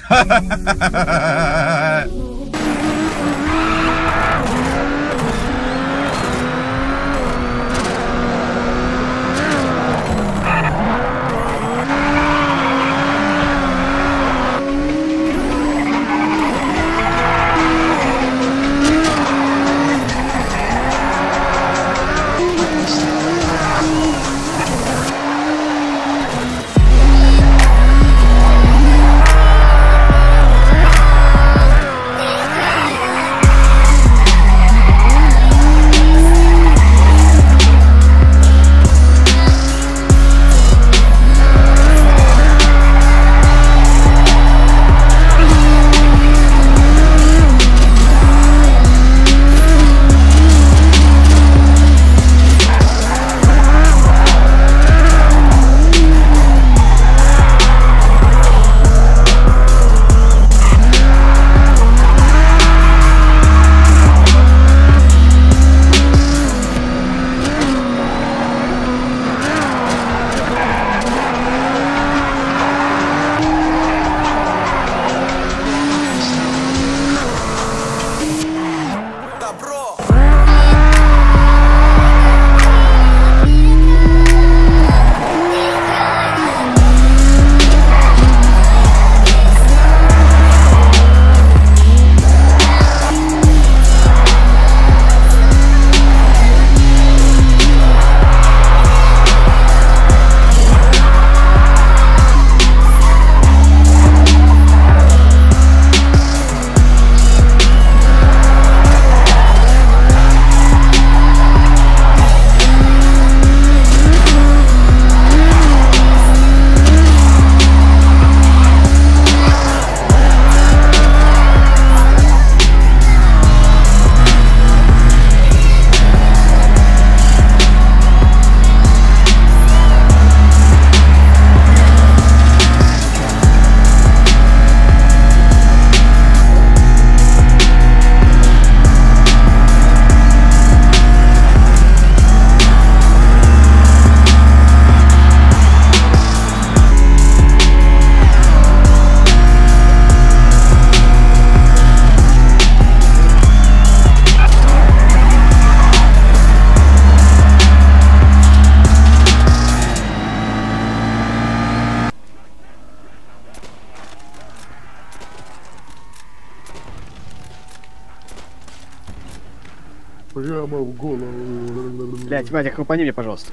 Прямо в голову. Блять, Вадик, хлопани мне, пожалуйста.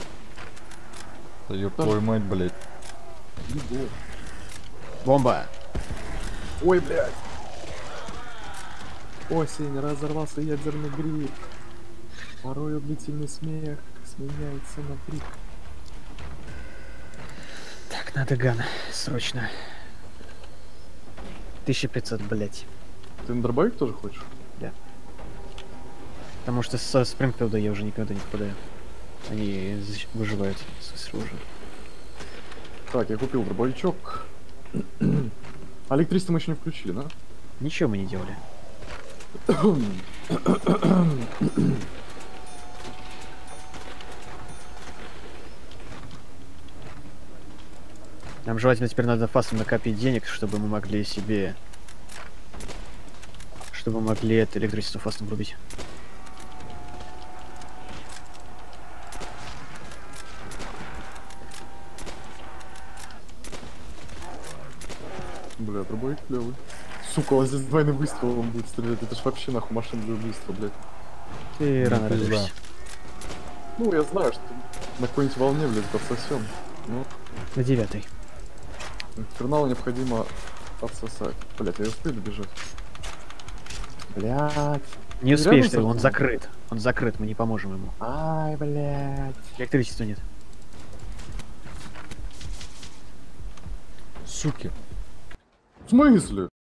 Да ёб твою мать, блять. Бомба. Ой, блядь. Осень, разорвался ядерный гриб. Порой длительный смех сменяется на крик. Так, надо ган. Срочно. 1500, блять. Ты на дробовик тоже хочешь? Да. Потому что со Спрингфилда я уже никогда не попадаю. Они выживают с оружием. Так, я купил дробовичок. А электричество мы еще не включили, да? Ничего мы не делали. Нам желательно теперь надо фастом накопить денег, чтобы мы могли себе... Чтобы мы могли это электричество фастом врубить. Бля, дробовик клевый. Сука, он здесь двойным выстрелом будет стрелять. Это ж вообще нахуй машина для убийства, блядь. Ты рано разрешишься. Ну, я знаю, что на какой-нибудь волне, блядь, подсосем. Ну, На 9-й. Инферналу необходимо отсосать. Блядь, я успею добежать? Блядь. Не успеешь ты, рядом он закрыт. Он закрыт, мы не поможем ему. Ай, блядь. Электричества нет. Суки. В смысле?